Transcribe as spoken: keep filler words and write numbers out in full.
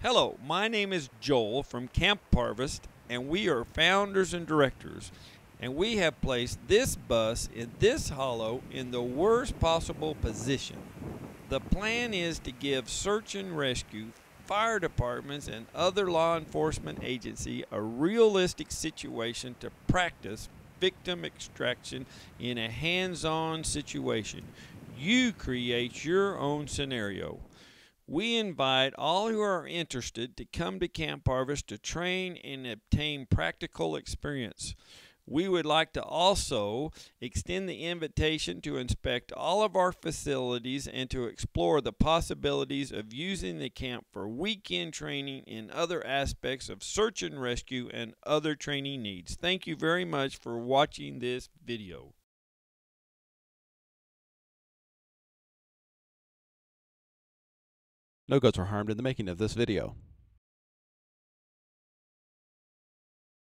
Hello, my name is Joel from Camp Harvest, and we are founders and directors. And we have placed this bus in this hollow in the worst possible position. The plan is to give search and rescue, fire departments, and other law enforcement agency a realistic situation to practice victim extraction in a hands-on situation. You create your own scenario. We invite all who are interested to come to Camp Harvest to train and obtain practical experience. We would like to also extend the invitation to inspect all of our facilities and to explore the possibilities of using the camp for weekend training in other aspects of search and rescue and other training needs. Thank you very much for watching this video. No goats were harmed in the making of this video.